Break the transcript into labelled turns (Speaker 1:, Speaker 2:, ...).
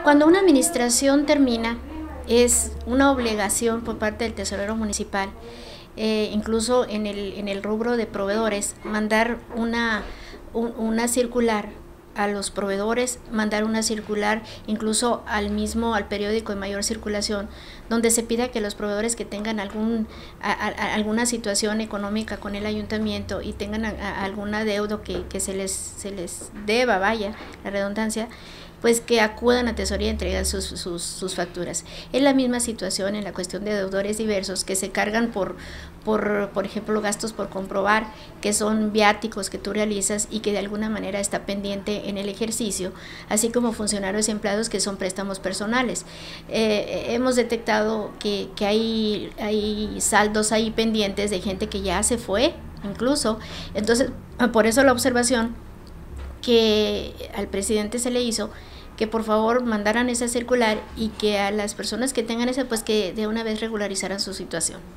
Speaker 1: Cuando una administración termina, es una obligación por parte del tesorero municipal, incluso en el rubro de proveedores, mandar una circular a los proveedores, mandar una circular incluso al periódico de mayor circulación, donde se pida que los proveedores que tengan alguna situación económica con el ayuntamiento y tengan algún adeudo que se les deba, vaya, la redundancia, pues que acudan a tesorería y entreguen sus facturas. Es la misma situación en la cuestión de deudores diversos que se cargan por ejemplo, gastos por comprobar, que son viáticos que tú realizas y que de alguna manera está pendiente en el ejercicio, así como funcionarios y empleados que son préstamos personales. Hemos detectado que hay saldos ahí pendientes de gente que ya se fue, incluso. Entonces, por eso la observación que al presidente se le hizo, que por favor mandaran esa circular y que a las personas que tengan esa, pues que de una vez regularizaran su situación.